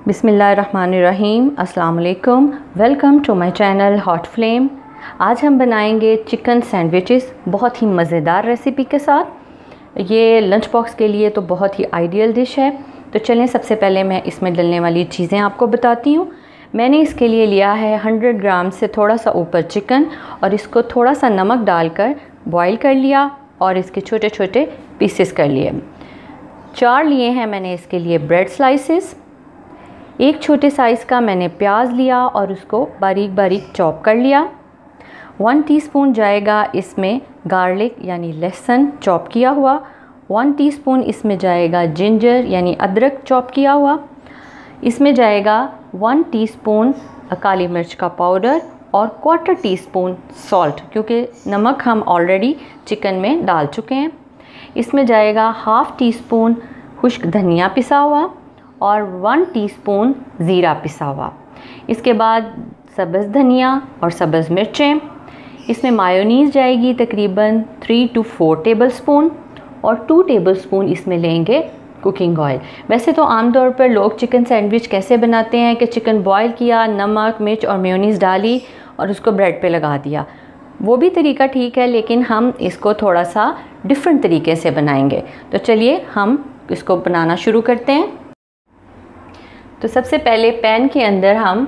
बिस्मिल्लाहिर्रहमानिर्रहीम। अस्सलाम वालेकुम। Welcome to my channel hot flame. आज हम बनाएंगे चिकन सैंडविचेस बहुत ही मज़ेदार रेसिपी के साथ। ये लंच बॉक्स के लिए तो बहुत ही आइडियल डिश है। तो चलें, सबसे पहले मैं इसमें डलने वाली चीज़ें आपको बताती हूँ। मैंने इसके लिए लिया है 100 ग्राम से थोड़ा सा ऊपर चिकन और इसको थोड़ा सा नमक डालकर बॉईल कर लिया और इसके छोटे छोटे पीसेस कर लिए। 4 लिए हैं मैंने इसके लिए ब्रेड स्लाइसेस। एक छोटे साइज़ का मैंने प्याज लिया और उसको बारीक बारीक चॉप कर लिया। 1 टीस्पून जाएगा इसमें गार्लिक यानी लहसुन चॉप किया हुआ। 1 टीस्पून इसमें जाएगा जिंजर यानी अदरक चॉप किया हुआ। इसमें जाएगा 1 टीस्पून काली मिर्च का पाउडर और 1/4 टीस्पून सॉल्ट, क्योंकि नमक हम ऑलरेडी चिकन में डाल चुके हैं। इसमें जाएगा 1/2 टीस्पून खुश्क धनिया पिसा हुआ और 1 टीस्पून ज़ीरा पिसा हुआ। इसके बाद सब्ज़ धनिया और सब्ज़ मिर्चें। इसमें मायोनीज़ जाएगी तकरीबन 3 to 4 टेबलस्पून और 2 टेबलस्पून इसमें लेंगे कुकिंग ऑयल। वैसे तो आमतौर पर लोग चिकन सैंडविच कैसे बनाते हैं कि चिकन बॉईल किया, नमक मिर्च और मेयोनीज़ डाली और उसको ब्रेड पे लगा दिया। वो भी तरीका ठीक है, लेकिन हम इसको थोड़ा सा डिफरेंट तरीके से बनाएंगे। तो चलिए हम इसको बनाना शुरू करते हैं। तो सबसे पहले पैन के अंदर हम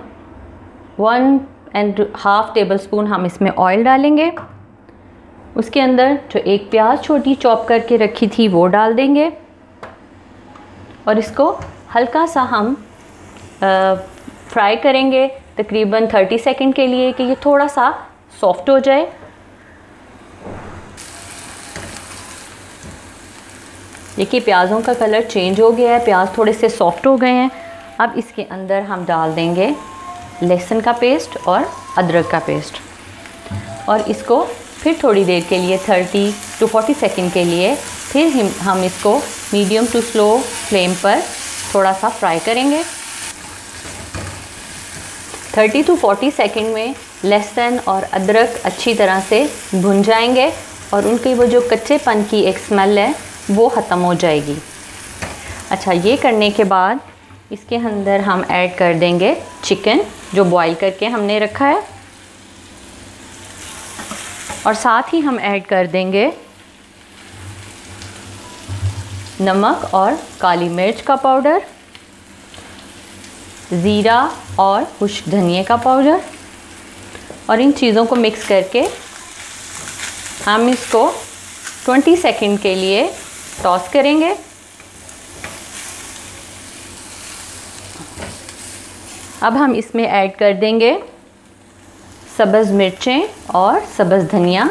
1.5 टेबलस्पून हम इसमें ऑयल डालेंगे। उसके अंदर जो एक प्याज छोटी चॉप करके रखी थी वो डाल देंगे और इसको हल्का सा हम फ्राई करेंगे तकरीबन 30 सेकंड के लिए कि ये थोड़ा सा सॉफ्ट हो जाए। देखिए प्याज़ों का कलर चेंज हो गया है, प्याज थोड़े से सॉफ्ट हो गए हैं। अब इसके अंदर हम डाल देंगे लहसुन का पेस्ट और अदरक का पेस्ट और इसको फिर थोड़ी देर के लिए 30 to 40 सेकंड के लिए फिर हम इसको मीडियम टू स्लो फ्लेम पर थोड़ा सा फ्राई करेंगे। 30 to 40 सेकंड में लहसुन और अदरक अच्छी तरह से भुन जाएंगे और उनकी वो जो कच्चेपन की एक स्मेल है वो ख़त्म हो जाएगी। अच्छा, ये करने के बाद इसके अंदर हम ऐड कर देंगे चिकन जो बॉईल करके हमने रखा है और साथ ही हम ऐड कर देंगे नमक और काली मिर्च का पाउडर, ज़ीरा और खुश्क धनिया का पाउडर और इन चीज़ों को मिक्स करके हम इसको 20 सेकंड के लिए टॉस करेंगे। अब हम इसमें ऐड कर देंगे सब्ज़ मिर्चें और सब्ज़ धनिया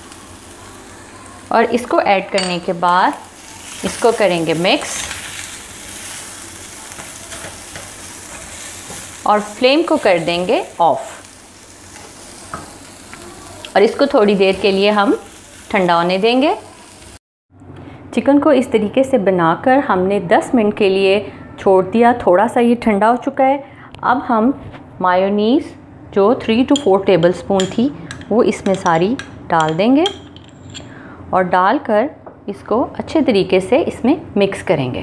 और इसको ऐड करने के बाद इसको करेंगे मिक्स और फ्लेम को कर देंगे ऑफ और इसको थोड़ी देर के लिए हम ठंडा होने देंगे। चिकन को इस तरीके से बनाकर हमने 10 मिनट के लिए छोड़ दिया। थोड़ा सा ये ठंडा हो चुका है। अब हम मायोनीज़ जो 3 to 4 टेबलस्पून थी वो इसमें सारी डाल देंगे और डालकर इसको अच्छे तरीके से इसमें मिक्स करेंगे।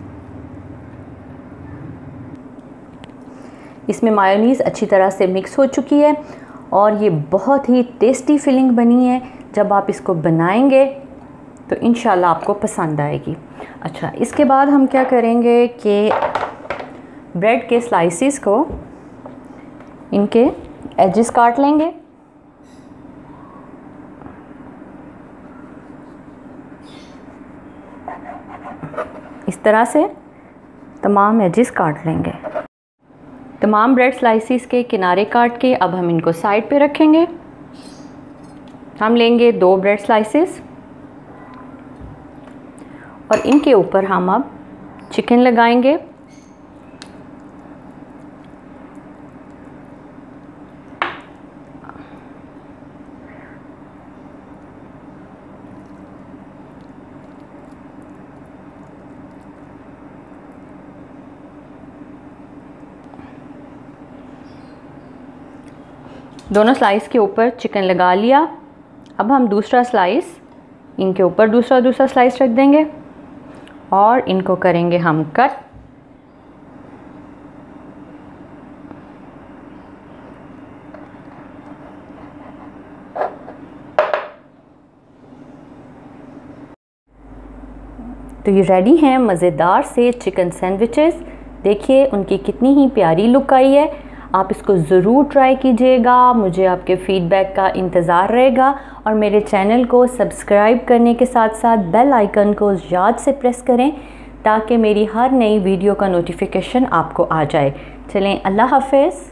इसमें मायोनीज़ अच्छी तरह से मिक्स हो चुकी है और ये बहुत ही टेस्टी फिलिंग बनी है। जब आप इसको बनाएंगे तो इंशाल्लाह आपको पसंद आएगी। अच्छा, इसके बाद हम क्या करेंगे कि ब्रेड के स्लाइसेस को इनके एजेस काट लेंगे। इस तरह से तमाम एजेस काट लेंगे। तमाम ब्रेड स्लाइसेस के किनारे काट के अब हम इनको साइड पे रखेंगे। हम लेंगे 2 ब्रेड स्लाइसेस और इनके ऊपर हम अब चिकन लगाएंगे। दोनों स्लाइस के ऊपर चिकन लगा लिया। अब हम दूसरा स्लाइस इनके ऊपर दूसरा स्लाइस रख देंगे और इनको करेंगे हम कट। तो ये रेडी हैं मज़ेदार से चिकन सैंडविचेस। देखिए उनकी कितनी ही प्यारी लुक आई है। आप इसको ज़रूर ट्राई कीजिएगा, मुझे आपके फ़ीडबैक का इंतज़ार रहेगा। और मेरे चैनल को सब्सक्राइब करने के साथ साथ बेल आइकन को याद से प्रेस करें ताकि मेरी हर नई वीडियो का नोटिफिकेशन आपको आ जाए। चलें, अल्लाह हाफ़िज़।